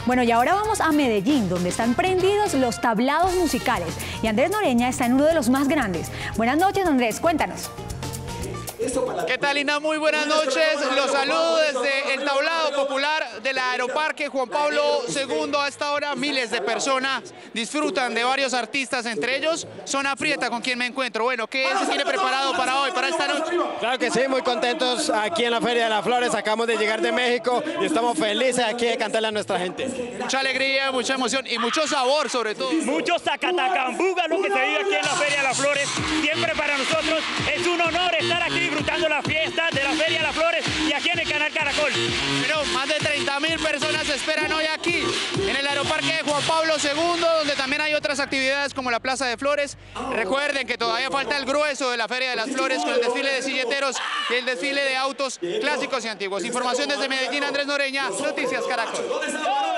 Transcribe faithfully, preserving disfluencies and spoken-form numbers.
Bueno, y ahora vamos a Medellín, donde están prendidos los tablados musicales. Y Andrés Noreña está en uno de los más grandes. Buenas noches, Andrés, cuéntanos. ¿Qué tal, Lina? Muy buenas noches. Los saludo desde el tablado popular del Aeroparque Juan Pablo segundo. A esta hora miles de personas disfrutan de varios artistas, entre ellos Zona Prieta, con quien me encuentro. Bueno, ¿qué se tiene preparado para hoy, para esta noche? Claro que sí, muy contentos aquí en la Feria de las Flores. Acabamos de llegar de México y estamos felices aquí de cantarle a nuestra gente. Mucha alegría, mucha emoción y mucho sabor, sobre todo. Mucho zacatacambúga, lo que se vive aquí en la Feria de las Flores. Siempre para nosotros es un honor estar aquí disfrutando las fiestas de la Feria de las Flores y aquí en el canal Caracol. Pero más de treinta mil personas esperan hoy aquí en el Aeroparque de Juan Pablo segundo, donde también hay otras actividades como la Plaza de Flores. Recuerden que todavía falta el grueso de la Feria de las Flores con el desfile de silleteros y el desfile de autos clásicos y antiguos. Información desde Medellín, Andrés Noreña, Noticias Caracol.